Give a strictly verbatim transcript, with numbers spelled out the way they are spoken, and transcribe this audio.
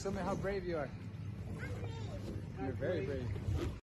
Show me how brave you are. You're very brave.